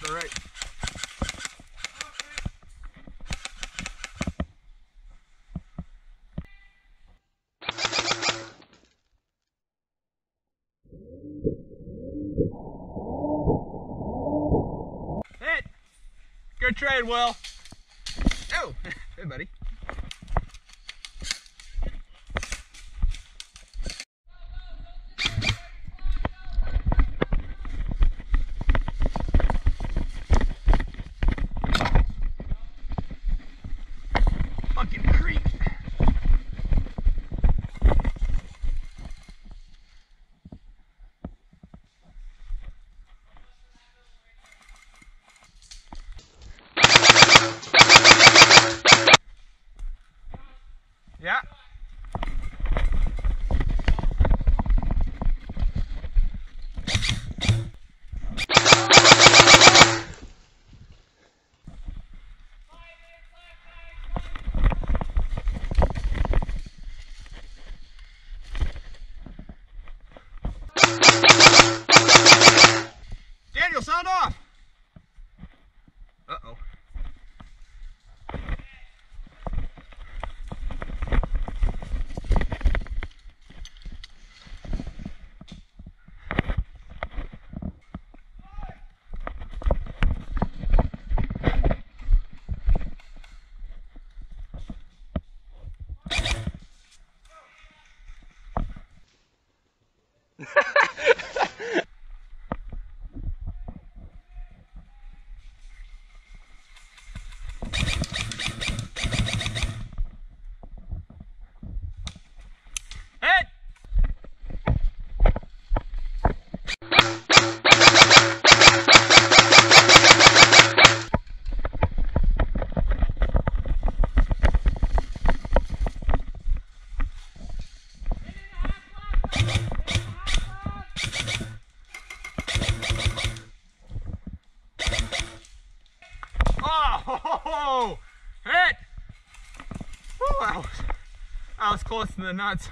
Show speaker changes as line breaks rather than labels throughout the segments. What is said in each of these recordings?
All right. Hit! Good trade, Will. Oh, hey, buddy. Fucking creek. Yeah. Daniel, sound off. Uh-oh. Hit! Oh, hit! Woo, that was close to the nuts.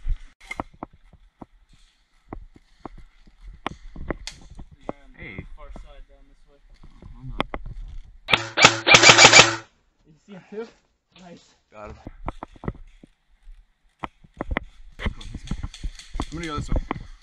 Hey.
Far side down this way. You see him too? Nice.
Got him. I'm gonna go this way.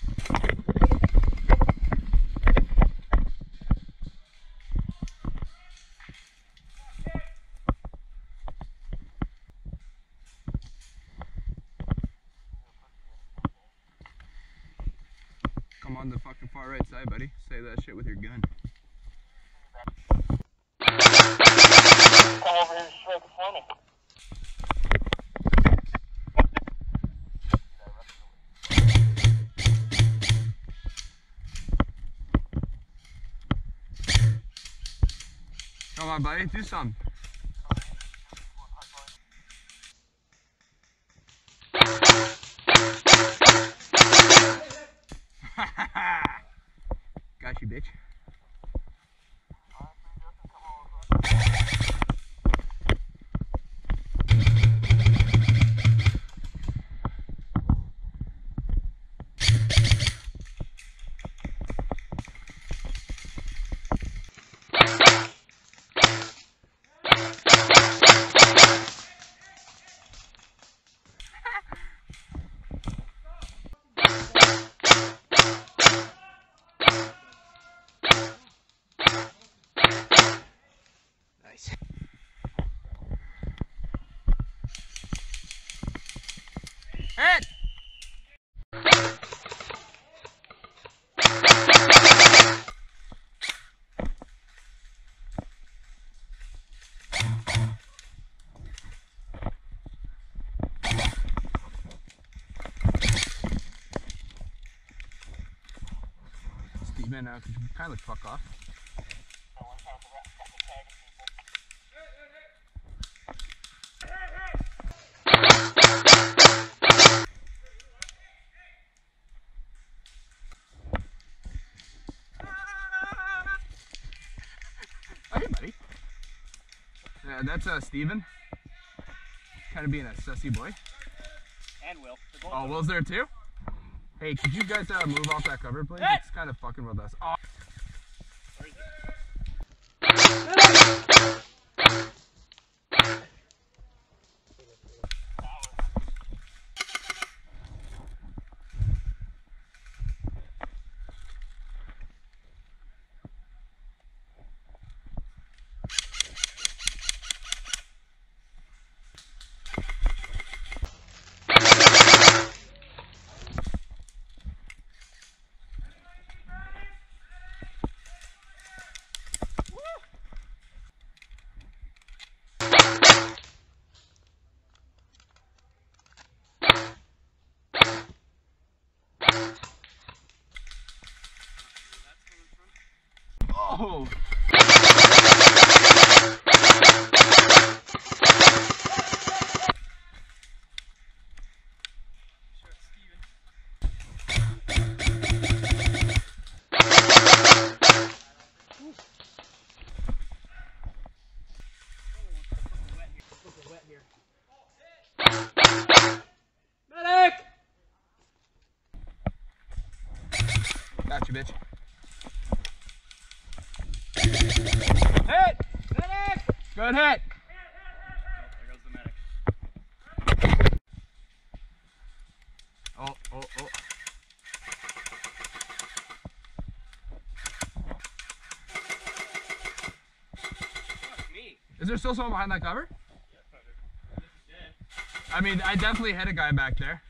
Come on the fucking far right side, buddy. Say that shit with your gun.
Come over here straight before me.
Come on, buddy. Do something. Got you, bitch. Nice. Hit! Steven, could you kindly fuck off? Hey, buddy. Yeah, that's Steven. Kind of being a sussy boy.
And Will.
Oh, Will's there too? Hey, could you guys move off that cover, please?
Hey!
It's kind of fucking with us. Oh.
Where is it?
Oh!
Medic!
Gotcha, bitch. Hit!
Medic!
Good hit!
There goes the medic.
Oh, oh, oh.
Fuck me.
Is there still someone behind that cover?
This is dead.
I mean, I definitely hit a guy back there.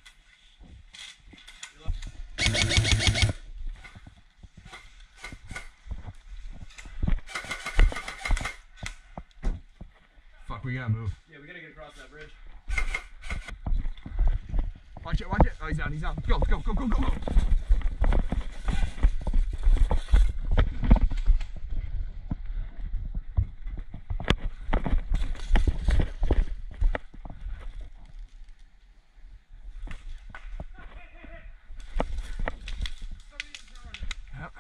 Fuck, we gotta move.
Yeah, we gotta get across that bridge.
Watch it, watch it. Oh, he's down, he's down. Go, go, go, go, go, go. Yep.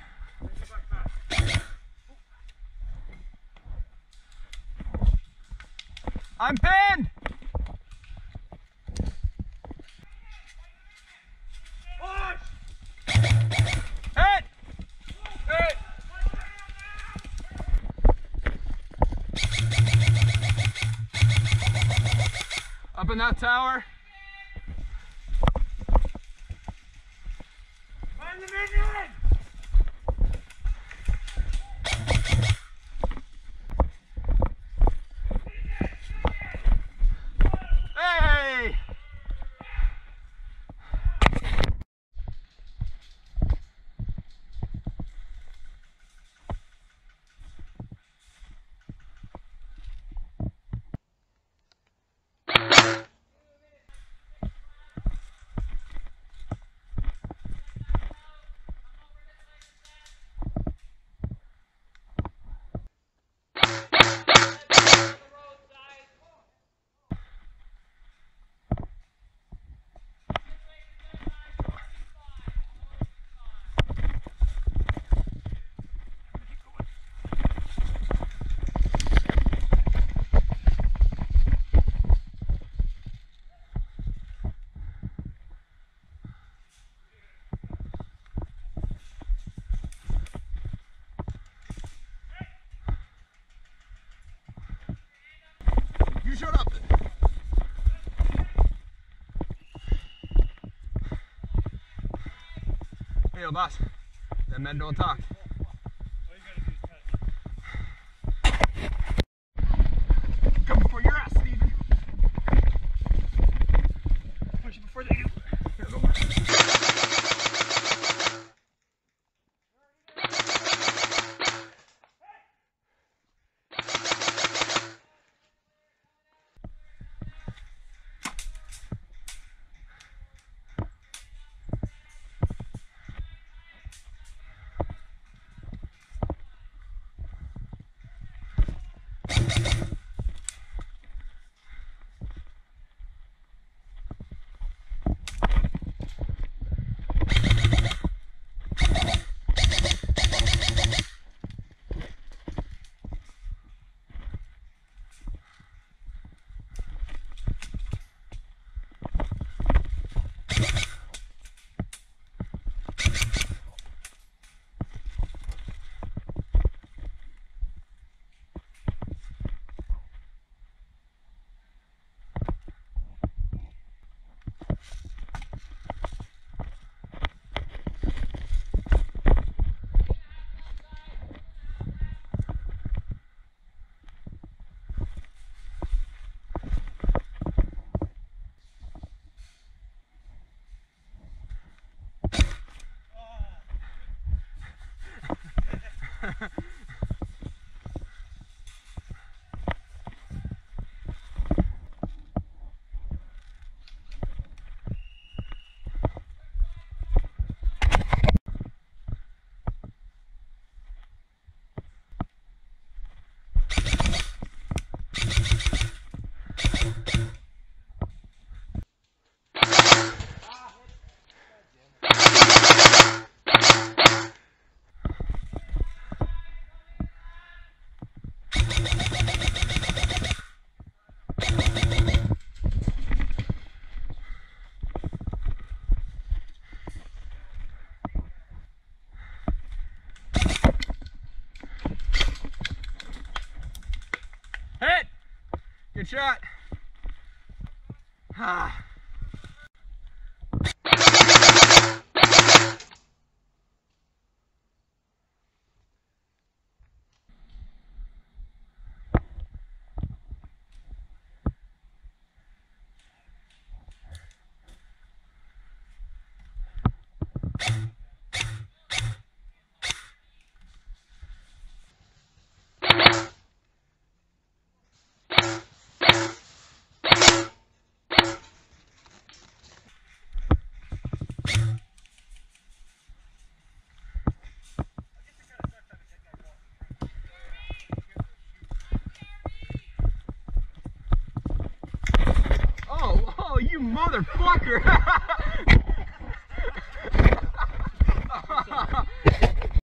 I'm pinned! Hit! Hit! Up in that tower.
Find the minion!
Hey! You shut up. Hey, yo, boss. Them men don't talk.
All you gotta do is touch.
Come for your ass, Steven.
Push it before they do.
Here, go. shot. Ah. Oh, you motherfucker!